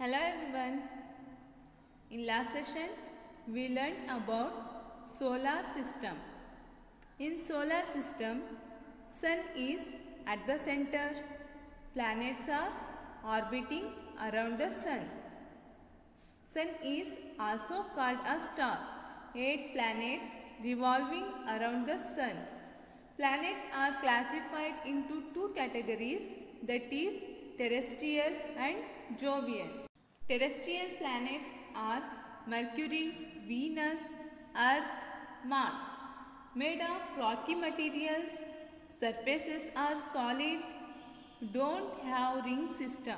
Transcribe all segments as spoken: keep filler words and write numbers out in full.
Hello everyone. In last session we learned about solar system. In solar system, sun is at the center. Planets are orbiting around the sun. Sun is also called a star. Eight planets revolving around the sun. Planets are classified into two categories, that is terrestrial and jovian. Terrestrial planets are Mercury, Venus, Earth, Mars. Made of rocky materials, surfaces are solid, don't have ring system.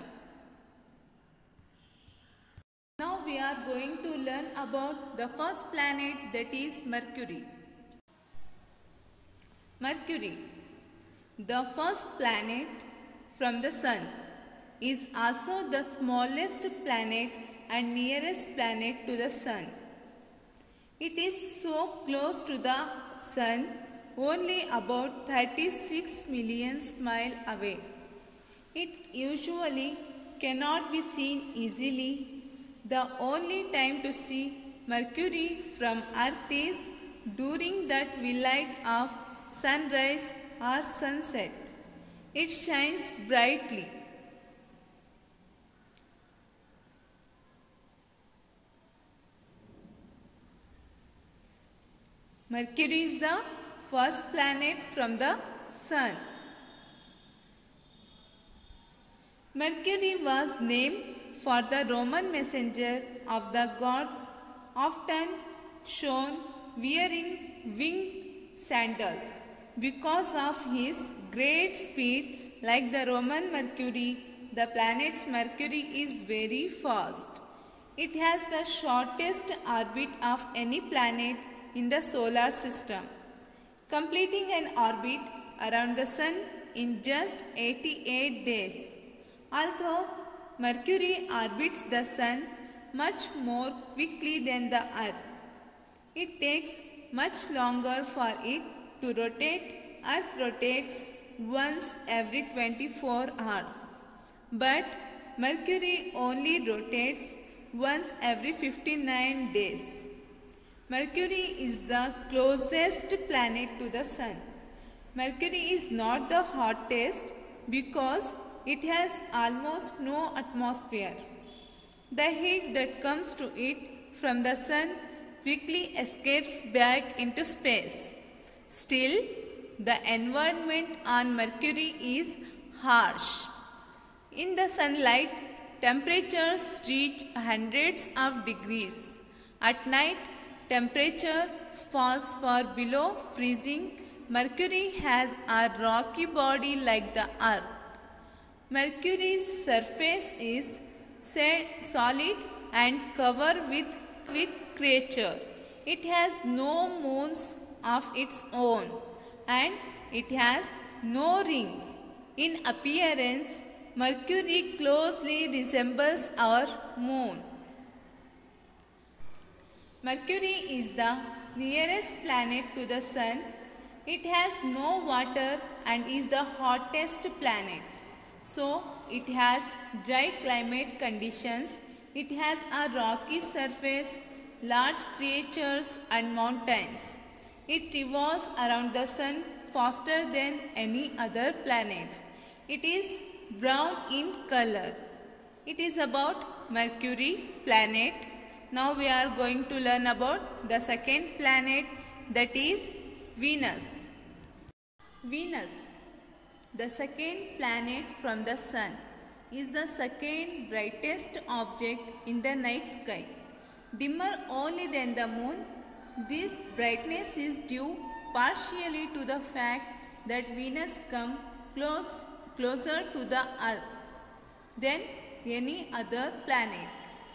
Now we are going to learn about the first planet, that is Mercury. Mercury, the first planet from the Sun, is also the smallest planet and nearest planet to the Sun. It is so close to the Sun, only about thirty-six million miles away. It usually cannot be seen easily. The only time to see Mercury from Earth is during the twilight of sunrise or sunset. It shines brightly. Mercury is the first planet from the Sun. Mercury was named for the Roman messenger of the gods, often shown wearing winged sandals. Because of his great speed, like the Roman Mercury, the planet Mercury is very fast. It has the shortest orbit of any planet in the solar system, completing an orbit around the Sun in just eighty-eight days. Although Mercury orbits the Sun much more quickly than the Earth, it takes much longer for it to rotate. Earth rotates once every twenty-four hours, but Mercury only rotates once every fifty-nine days. Mercury is the closest planet to the Sun. Mercury is not the hottest because it has almost no atmosphere. The heat that comes to it from the Sun quickly escapes back into space. Still, the environment on Mercury is harsh. In the sunlight, temperatures reach hundreds of degrees. At night, temperature falls far below freezing. Mercury has a rocky body like the Earth. Mercury's surface is solid and covered with, with crater. It has no moons of its own and it has no rings. In appearance, Mercury closely resembles our moon. Mercury is the nearest planet to the Sun. It has no water and is the hottest planet. So, it has dry climate conditions. It has a rocky surface, large craters and mountains. It revolves around the Sun faster than any other planets. It is brown in color. It is about Mercury planet. Now we are going to learn about the second planet, that is Venus. Venus, the second planet from the Sun, is the second brightest object in the night sky. Dimmer only than the Moon, this brightness is due partially to the fact that Venus comes close, closer to the Earth than any other planet.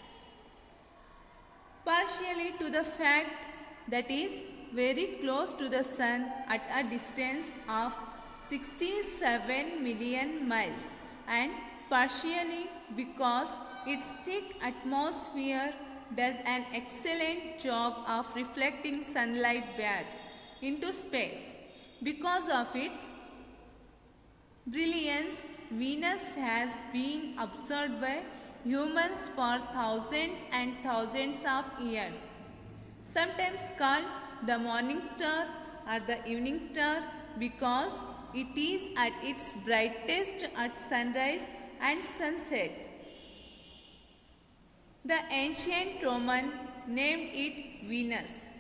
Partially to the fact that is very close to the Sun at a distance of sixty-seven million miles, and partially because its thick atmosphere does an excellent job of reflecting sunlight back into space. Because of its brilliance, Venus has been observed by humans for thousands and thousands of years. Sometimes called the morning star or the evening star because it is at its brightest at sunrise and sunset. The ancient Roman named it Venus.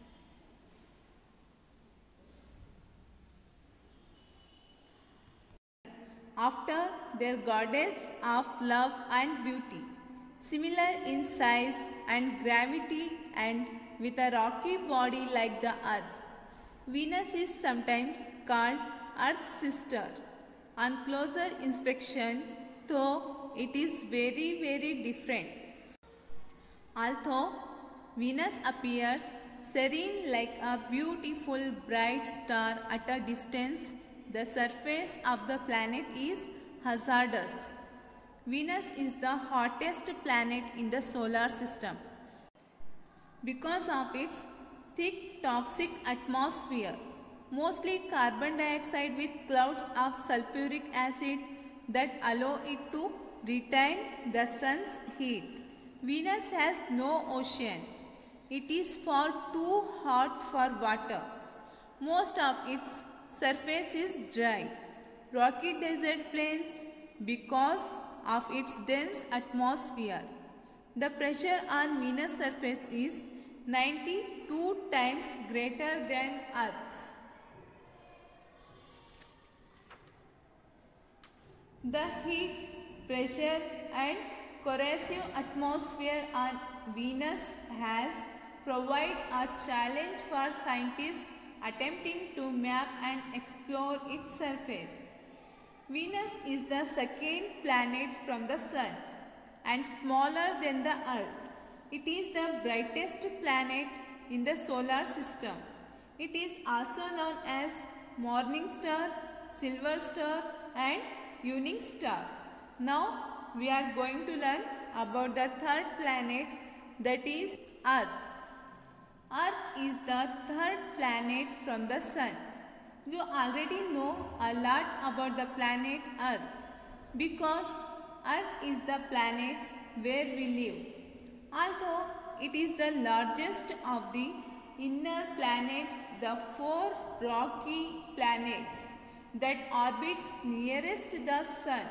After their goddess of love and beauty, similar in size and gravity and with a rocky body like the Earth's. Venus is sometimes called Earth's sister. On closer inspection, though it is very very different. Although Venus appears serene like a beautiful bright star at a distance, the surface of the planet is hazardous. Venus is the hottest planet in the solar system because of its thick toxic atmosphere, mostly carbon dioxide with clouds of sulfuric acid that allow it to retain the sun's heat. Venus has no ocean. It is far too hot for water. Most of its surface is dry, rocky desert plains because of its dense atmosphere. The pressure on Venus' surface is ninety-two times greater than Earth's. The heat, pressure and corrosive atmosphere on Venus has provided a challenge for scientists attempting to map and explore its surface. Venus is the second planet from the Sun and smaller than the Earth. It is the brightest planet in the solar system. It is also known as morning star, silver star and evening star. Now we are going to learn about the third planet, that is Earth. Earth is the third planet from the Sun. You already know a lot about the planet Earth because Earth is the planet where we live. Although it is the largest of the inner planets, the four rocky planets that orbits nearest the Sun.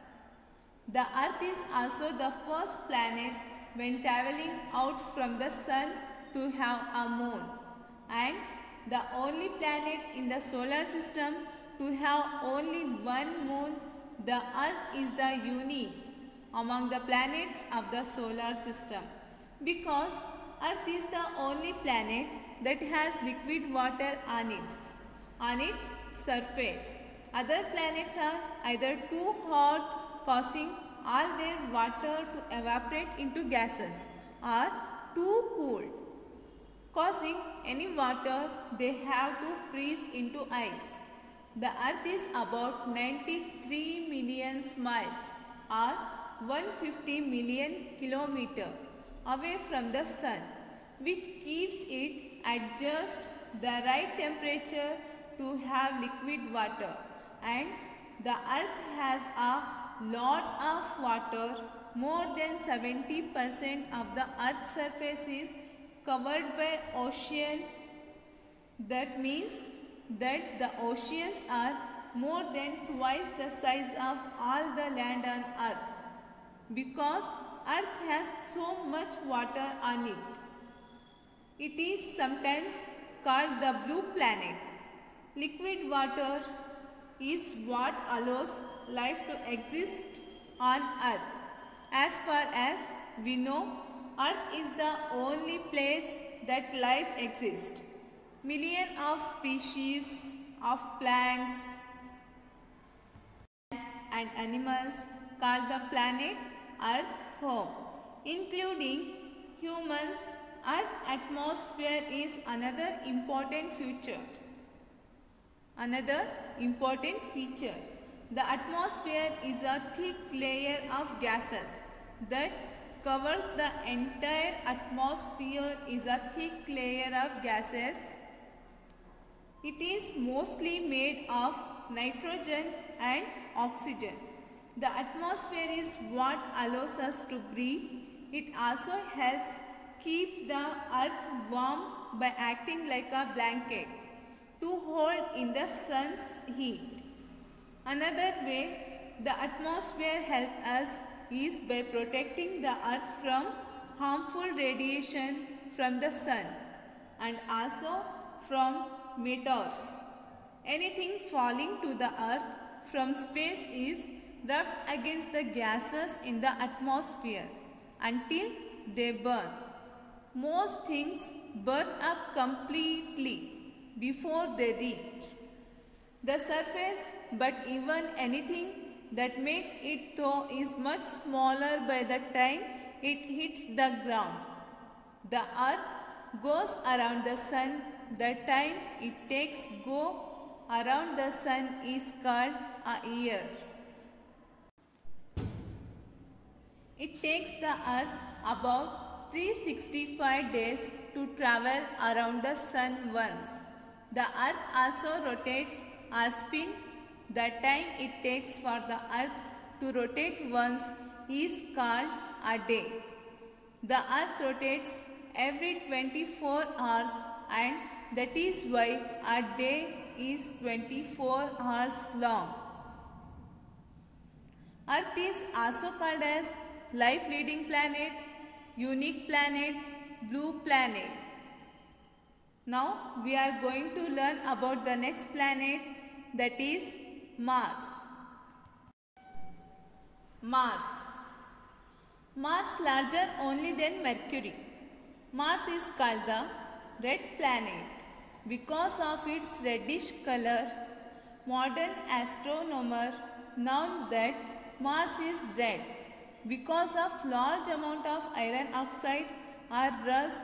The Earth is also the first planet when traveling out from the Sun to have a moon, and the only planet in the solar system to have only one moon. The Earth is the unique among the planets of the solar system because Earth is the only planet that has liquid water on its, on its surface. Other planets are either too hot, causing all their water to evaporate into gases, or too cold, causing any water they have to freeze into ice. The Earth is about ninety-three million miles or one hundred fifty million kilometers away from the Sun, which keeps it at just the right temperature to have liquid water. And the Earth has a lot of water. More than seventy percent of the Earth's surface is covered by ocean. That means that the oceans are more than twice the size of all the land on Earth because Earth has so much water on it. It is sometimes called the blue planet. Liquid water is what allows life to exist on Earth. As far as we know, Earth is the only place that life exists. Millions of species of plants and animals call the planet Earth home, including humans. Earth atmosphere is another important feature. Another important feature. The atmosphere is a thick layer of gases that covers the entire atmosphere. Is a thick layer of gases. It is mostly made of nitrogen and oxygen. The atmosphere is what allows us to breathe. It also helps keep the earth warm by acting like a blanket to hold in the sun's heat. Another way the atmosphere helps us is by protecting the earth from harmful radiation from the sun and also from meteors. Anything falling to the earth from space is rubbed against the gases in the atmosphere until they burn. Most things burn up completely before they reach the surface, but even anything that makes it though is much smaller by the time it hits the ground. The earth goes around the sun. The time it takes go around the sun is called a year. It takes the earth about three hundred sixty-five days to travel around the sun once. The earth also rotates or spins. The time it takes for the earth to rotate once is called a day. The earth rotates every twenty-four hours, and that is why a day is twenty-four hours long. Earth is also called as life-leading planet, unique planet, blue planet. Now we are going to learn about the next planet, that is Mars. Mars. Mars larger only than Mercury. Mars is called the red planet because of its reddish color. Modern astronomers know that Mars is red because of large amount of iron oxide or rust,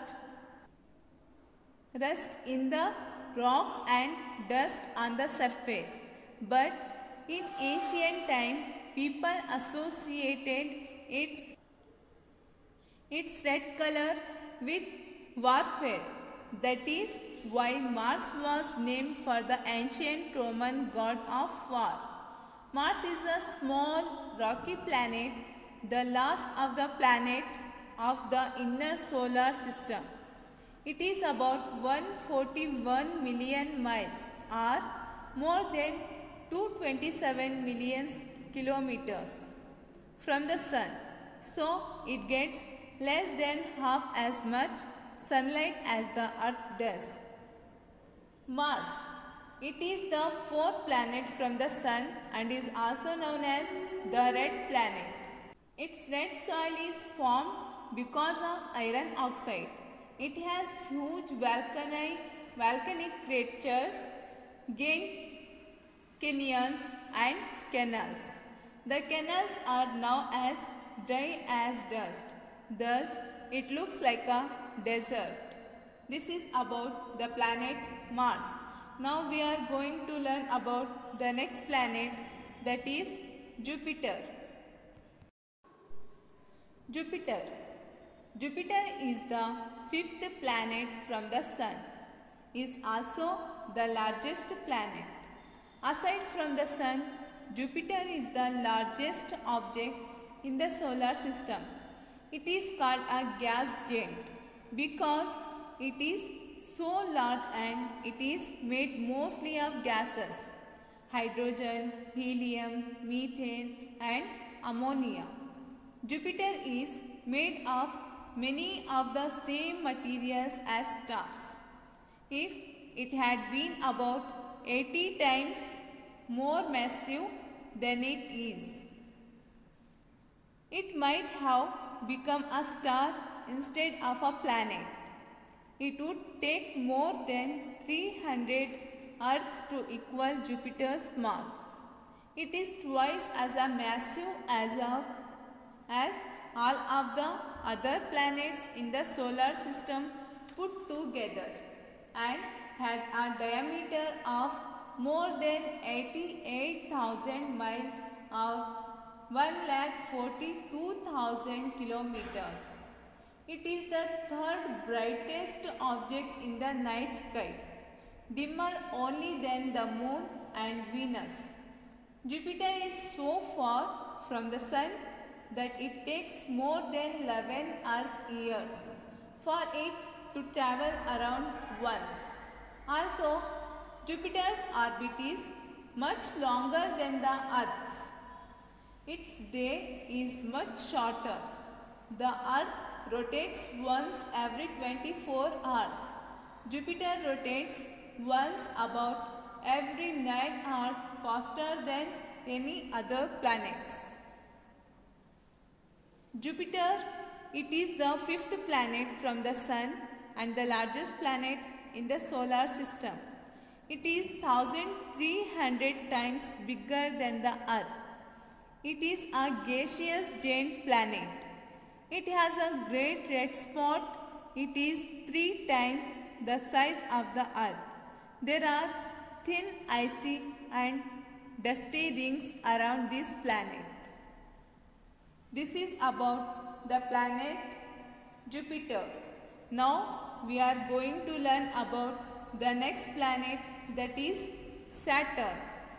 rust in the rocks and dust on the surface. But in ancient time, people associated its, its red color with warfare. That is why Mars was named for the ancient Roman god of war. Mars is a small rocky planet, the last of the planet of the inner solar system. It is about one hundred forty-one million miles or more than two hundred twenty-seven million kilometers from the sun. So it gets less than half as much sunlight as the earth does. Mars. It is the fourth planet from the sun and is also known as the red planet. Its red soil is formed because of iron oxide. It has huge volcanic, volcanic craters, gained canyons and canals. The canals are now as dry as dust. Thus, it looks like a desert. This is about the planet Mars. Now we are going to learn about the next planet, that is Jupiter. Jupiter. Jupiter is the fifth planet from the sun. It is also the largest planet. Aside from the sun, Jupiter is the largest object in the solar system. It is called a gas giant because it is so large and it is made mostly of gases: hydrogen, helium, methane and ammonia. Jupiter is made of many of the same materials as stars. If it had been about eighty times more massive than it is, it might have become a star instead of a planet. It would take more than three hundred Earths to equal Jupiter's mass. It is twice as a massive as, of, as all of the other planets in the solar system put together and has a diameter of more than eighty-eight thousand miles or one lakh forty-two thousand kilometers. It is the third brightest object in the night sky, dimmer only than the moon and Venus. Jupiter is so far from the Sun that it takes more than eleven Earth years for it to travel around once. Although Jupiter's orbit is much longer than the Earth's, its day is much shorter. The Earth rotates once every twenty-four hours. Jupiter rotates once about every nine hours faster than any other planets. Jupiter, it is the fifth planet from the Sun and the largest planet in the solar system. It is one thousand three hundred times bigger than the Earth. It is a gaseous giant planet. It has a great red spot. It is three times the size of the Earth. There are thin, icy and dusty rings around this planet. This is about the planet Jupiter. Now we are going to learn about the next planet, that is Saturn.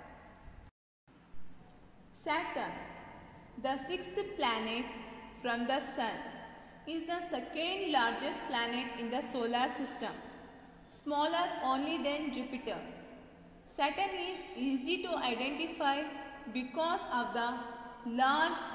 Saturn, the sixth planet from the Sun, is the second largest planet in the solar system, smaller only than Jupiter. Saturn is easy to identify because of the large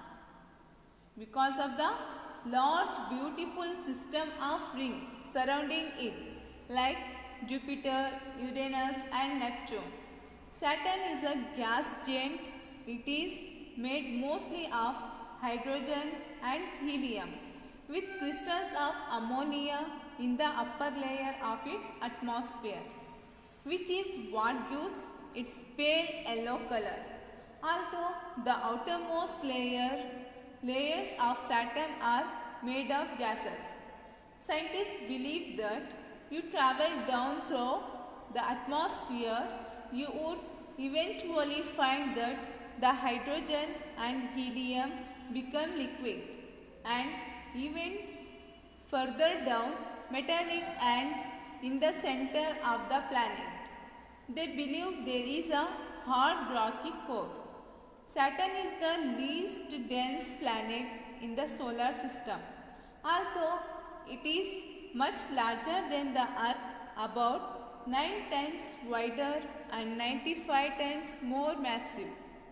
because of the large beautiful system of rings surrounding it, like Jupiter, Uranus and Neptune. Saturn is a gas giant. It is made mostly of hydrogen and helium with crystals of ammonia in the upper layer of its atmosphere, which is what gives its pale yellow color. Although the outermost layer, layers of Saturn are made of gases, scientists believe that you travel down through the atmosphere, you would eventually find that the hydrogen and helium become liquid and even further down metallic and in the center of the planet. They believe there is a hard rocky core. Saturn is the least dense planet in the solar system. Although it is much larger than the Earth, about nine times wider and ninety-five times more massive.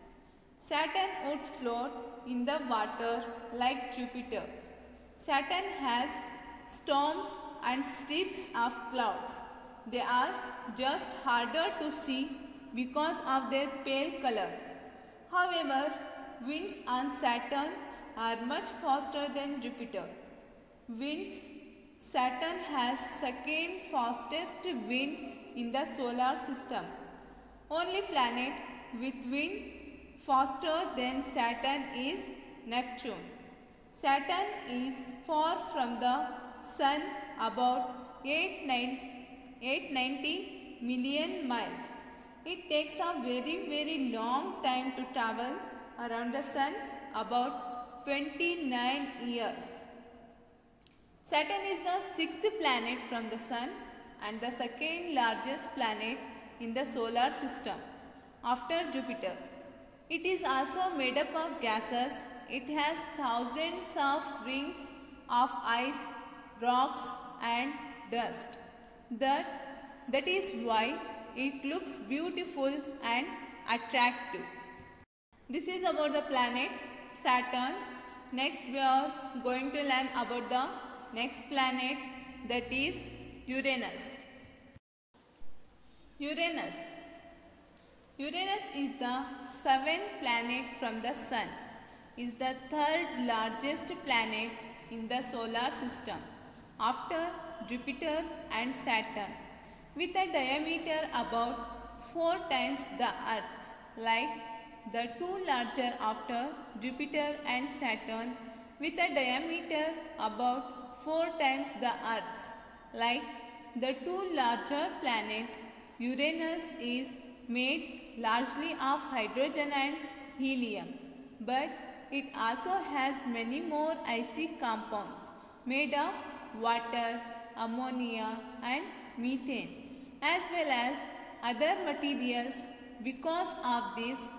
Saturn would float in the water like Jupiter. Saturn has storms and strips of clouds. They are just harder to see because of their pale color. However, winds on Saturn are much faster than Jupiter. Winds Saturn has second fastest wind in the solar system. Only planet with wind faster than Saturn is Neptune. Saturn is far from the Sun, about eight hundred ninety million miles. It takes a very very long time to travel around the Sun, about twenty-nine years. Saturn is the sixth planet from the Sun and the second largest planet in the solar system after Jupiter. It is also made up of gases. It has thousands of rings of ice, rocks and dust. That, that is why it looks beautiful and attractive. This is about the planet Saturn. Next we are going to learn about the next planet, that is Uranus. Uranus. Uranus is the seventh planet from the Sun. Is the third largest planet in the solar system after Jupiter and Saturn, with a diameter about four times the Earth's, like the two larger after Jupiter and Saturn, with a diameter about four times the Earth's, like the two larger planet. Uranus is made largely of hydrogen and helium, but it also has many more icy compounds made of water, ammonia and methane, as well as other materials. Because of this,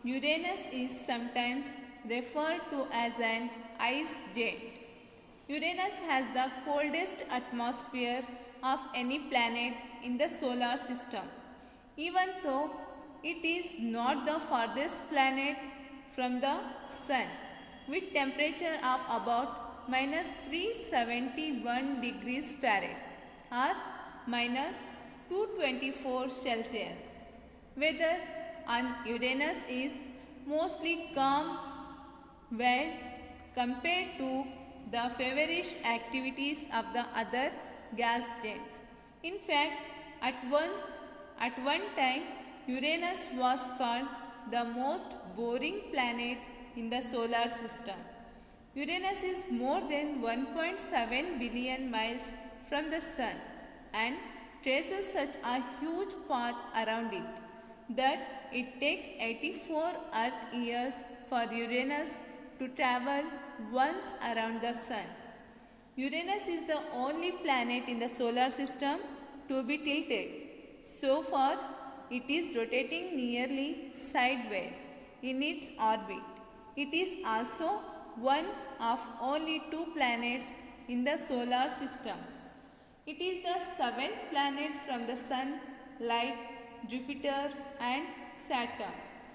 Uranus is sometimes referred to as an ice giant. Uranus has the coldest atmosphere of any planet in the solar system, even though it is not the farthest planet from the Sun, with temperature of about minus three hundred seventy-one degrees Fahrenheit or minus two hundred twenty-four Celsius. Weather on Uranus is mostly calm when compared to the feverish activities of the other gas giants. In fact, at one, at one time, Uranus was called the most boring planet in the solar system. Uranus is more than one point seven billion miles from the Sun and traces such a huge path around it that it takes eighty-four Earth years for Uranus to travel once around the Sun. Uranus is the only planet in the solar system to be tilted. So far, it is rotating nearly sideways in its orbit. It is also one of only two planets in the solar system. It is the seventh planet from the Sun, like Jupiter and Saturn.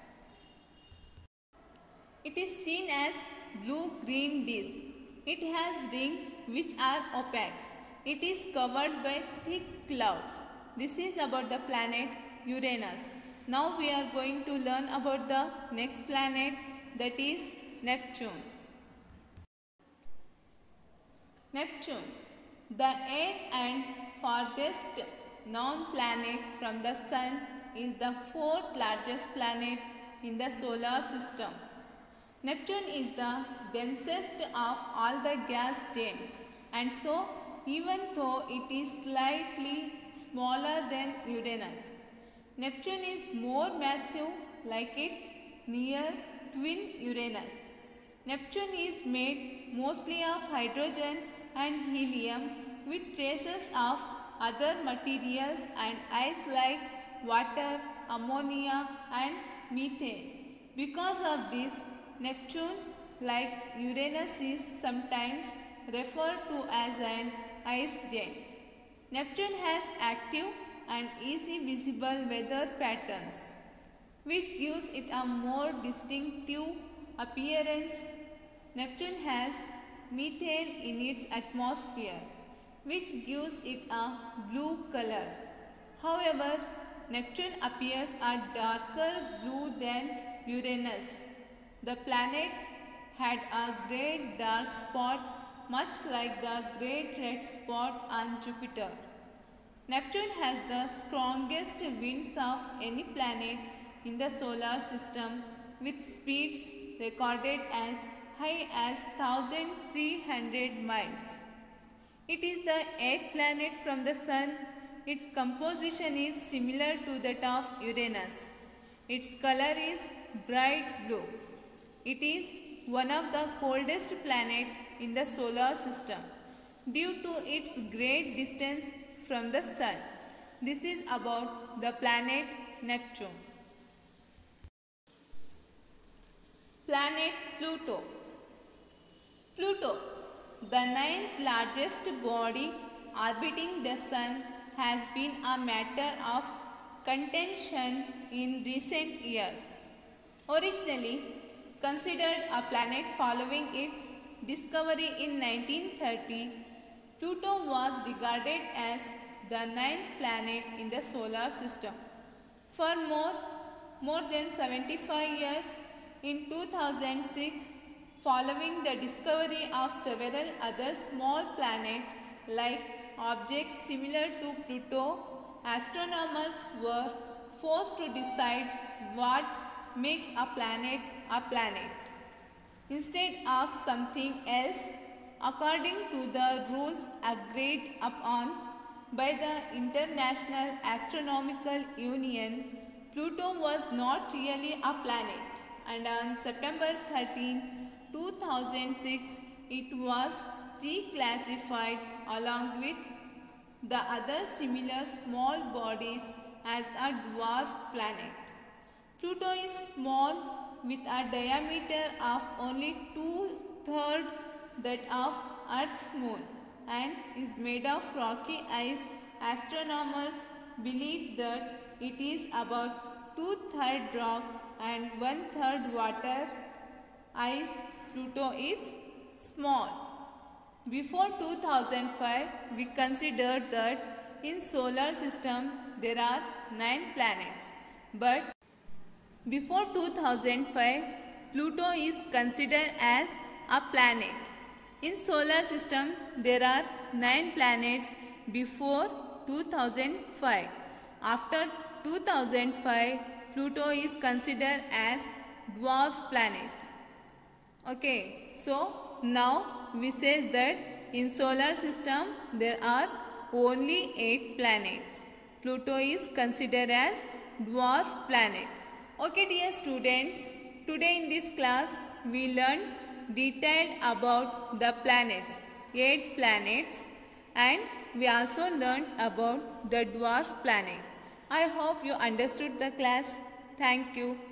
It is seen as blue-green disk. It has rings which are opaque. It is covered by thick clouds. This is about the planet Uranus. Now we are going to learn about the next planet, that is Neptune. Neptune, the eighth and farthest known planet from the Sun, is the fourth largest planet in the solar system. Neptune is the densest of all the gas giants, and so even though it is slightly smaller than Uranus, Neptune is more massive like its near twin Uranus. Neptune is made mostly of hydrogen and helium with traces of other materials and ice like water, ammonia and methane. Because of this, Neptune, like Uranus, is sometimes referred to as an ice giant. Neptune has active and easy visible weather patterns, which gives it a more distinctive appearance. Neptune has methane in its atmosphere, which gives it a blue color. However, Neptune appears a darker blue than Uranus. The planet had a great dark spot, much like the great red spot on Jupiter. Neptune has the strongest winds of any planet in the solar system, with speeds recorded as high as one thousand three hundred miles. It is the eighth planet from the Sun. Its composition is similar to that of Uranus. Its color is bright blue. It is one of the coldest planets in the solar system due to its great distance from the Sun. This is about the planet Neptune. Planet Pluto. Pluto, the ninth largest body orbiting the Sun, has been a matter of contention in recent years. Originally considered a planet following its discovery in nineteen thirty, Pluto was regarded as the ninth planet in the solar system. For more, more than seventy-five years, in two thousand six, following the discovery of several other small planets like objects similar to Pluto, astronomers were forced to decide what makes a planet a planet instead of something else. According to the rules agreed upon by the International Astronomical Union, Pluto was not really a planet, and on September thirteenth, two thousand six, it was reclassified along with the other similar small bodies as a dwarf planet. Pluto is small with a diameter of only two-thirds that of Earth's moon and is made of rocky ice. Astronomers believe that it is about two-thirds rock and one-third water ice. Pluto is small. Before two thousand five, we considered that in solar system there are nine planets. But before two thousand five, Pluto is considered as a planet. In solar system there are nine planets before two thousand five. After two thousand five, Pluto is considered as dwarf planet. Okay, so now we say that in solar system there are only eight planets. Pluto is considered as dwarf planet. Okay dear students, today in this class we learned detailed about the planets, eight planets, and we also learned about the dwarf planet. I hope you understood the class. Thank you.